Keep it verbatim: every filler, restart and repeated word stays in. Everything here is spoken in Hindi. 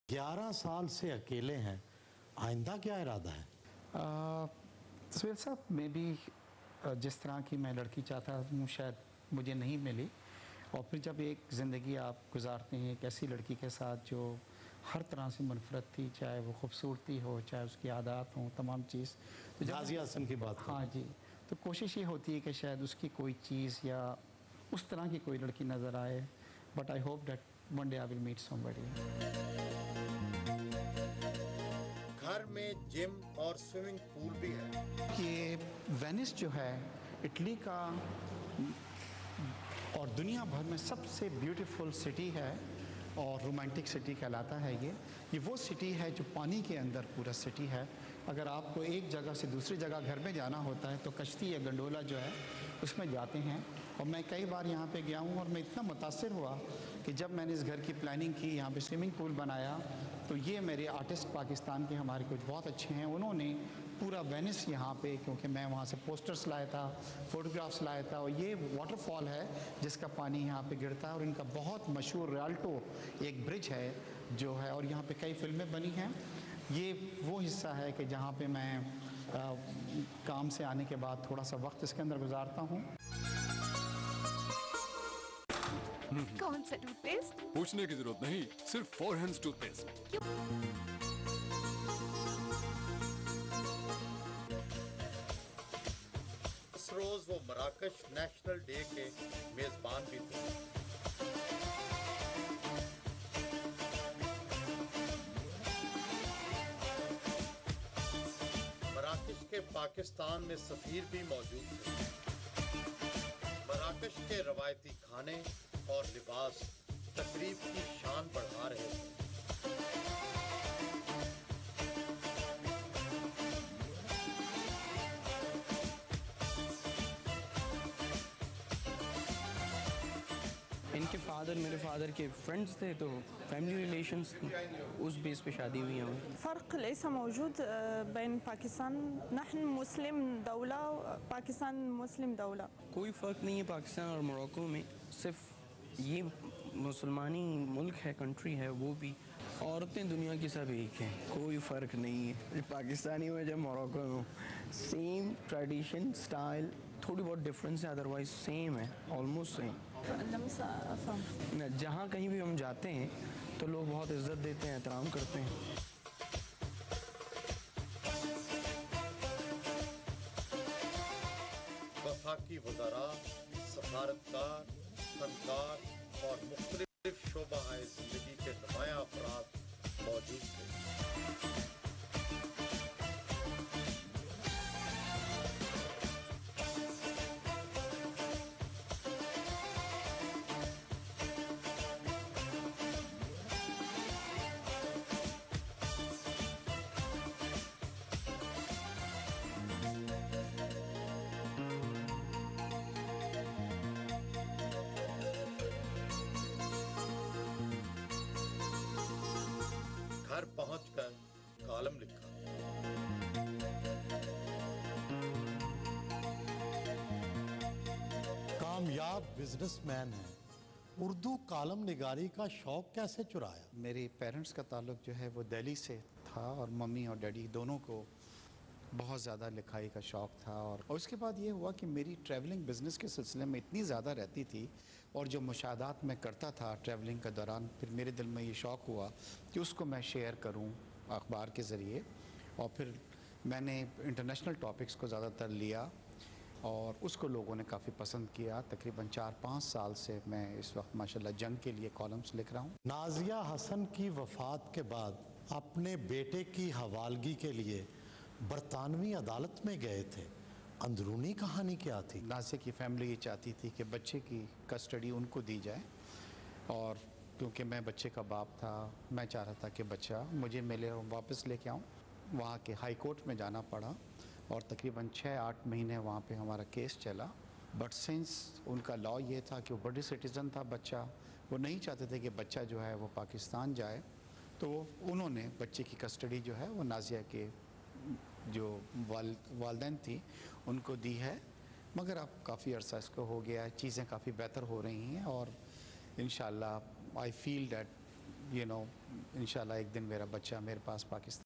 ग्यारह साल से अकेले हैं, आइंदा क्या इरादा है? सुहेल साहब, मैं भी जिस तरह की मैं लड़की चाहता हूँ शायद मुझे नहीं मिली। और फिर जब एक ज़िंदगी आप गुजारते हैं एक ऐसी लड़की के साथ जो हर तरह से मुनफरद थी, चाहे वो खूबसूरती हो, चाहे उसकी आदत हो, तमाम चीज़। तो नाज़िया हसन की बात। हाँ जी, तो कोशिश ये होती है कि शायद उसकी कोई चीज़ या उस तरह की कोई लड़की नज़र आए। But I hope that one day I will meet somebody. घर में जिम और स्विमिंग पूल भी है। ये वेनिस जो है इटली का और दुनिया भर में सबसे ब्यूटीफुल सिटी है और रोमांटिक सिटी कहलाता है। ये ये वो सिटी है जो पानी के अंदर पूरा सिटी है। अगर आपको एक जगह से दूसरी जगह घर में जाना होता है तो कश्ती या गंडोला जो है उसमें जाते हैं। और मैं कई बार यहाँ पे गया हूँ और मैं इतना मुतासिर हुआ कि जब मैंने इस घर की प्लानिंग की, यहाँ पे स्विमिंग पूल बनाया, तो ये मेरे आर्टिस्ट पाकिस्तान के हमारे कुछ बहुत अच्छे हैं, उन्होंने पूरा वेनिस यहाँ पे, क्योंकि मैं वहाँ से पोस्टर्स लाया था, फ़ोटोग्राफ्स लाया था, और ये वाटरफॉल है जिसका पानी यहाँ पे गिरता है। और इनका बहुत मशहूर रियाल्टो एक ब्रिज है जो है, और यहाँ पे कई फिल्में बनी हैं। ये वो हिस्सा है कि जहाँ पे मैं आ, काम से आने के बाद थोड़ा सा वक्त इसके अंदर गुजारता हूँ। कौन सा टूथपेस्ट? पूछने की जरूरत नहीं, सिर्फ फोर हैंड्स टूथपेस्ट। इस रोज वो मराकश नेशनल डे के मेजबान भी थे। मराकश के पाकिस्तान में सफीर भी मौजूद थे। मराकश के रवायती खाने और लिबास तकरीब की शान बढ़ा रहे थे। इनके फादर मेरे फादर के फ्रेंड्स थे, तो फैमिली रिलेशंस उस बेस पे शादी हुई है। فرق ليس موجود بين باकिस्तान نحن मुस्लिम दौला पाकिस्तान मुस्लिम दौला। कोई फ़र्क नहीं है पाकिस्तान और मोरक्को में, सिर्फ ये मुसलमानी मुल्क है, कंट्री है। वो भी औरतें दुनिया की सब एक हैं, कोई फ़र्क नहीं है। पाकिस्तानी में जब मोरक्को में सेम ट्रेडिशन स्टाइल, थोड़ी बहुत डिफरेंस है, अदरवाइज सेम है, ऑलमोस्ट सेम। जहाँ कहीं भी हम जाते हैं तो लोग बहुत इज्जत देते हैं, एहतराम करते हैं। वफाकी वज़रा, सफारतकार, फनकार और मुख्तलिफ शोबाए जिंदगी के नुमाया अफराद मौजूद थे। घर पहुंचकर कॉलम लिखा। कामयाब बिजनेसमैन है, उर्दू कालम निगारी का शौक कैसे चुराया? मेरे पेरेंट्स का ताल्लुक जो है वो दिल्ली से था और मम्मी और डैडी दोनों को बहुत ज़्यादा लिखाई का शौक़ था। और, और उसके बाद ये हुआ कि मेरी ट्रैवलिंग बिज़नेस के सिलसिले में इतनी ज़्यादा रहती थी और जो मुशाहदात मैं करता था ट्रैवलिंग के दौरान, फिर मेरे दिल में ये शौक़ हुआ कि उसको मैं शेयर करूं अखबार के ज़रिए। और फिर मैंने इंटरनेशनल टॉपिक्स को ज़्यादातर लिया और उसको लोगों ने काफ़ी पसंद किया। तकरीबन चार पाँच साल से मैं इस वक्त माशाल्लाह जंग के लिए कॉलम्स लिख रहा हूँ। नाज़िया हसन की वफ़ात के बाद अपने बेटे की हवालगी के लिए बरतानवी अदालत में गए थे, अंदरूनी कहानी क्या थी? नाज़िया की फैमिली ये चाहती थी कि बच्चे की कस्टडी उनको दी जाए, और क्योंकि मैं बच्चे का बाप था, मैं चाह रहा था कि बच्चा मुझे मिले और वापस लेके आऊँ। वहाँ के हाई कोर्ट में जाना पड़ा और तकरीबन छः आठ महीने वहाँ पे हमारा केस चला। बट सिंस उनका लॉ ये था कि वो बड़ी सिटीज़न था बच्चा, वो नहीं चाहते थे कि बच्चा जो है वो पाकिस्तान जाए, तो उन्होंने बच्चे की कस्टडी जो है वो नाज़िया के जो वाल वालदैन थी उनको दी है। मगर अब काफ़ी अरसा इसको हो गया है, चीज़ें काफ़ी बेहतर हो रही हैं और इंशाल्लाह I feel that you know इंशाल्लाह एक दिन मेरा बच्चा मेरे पास पाकिस्तान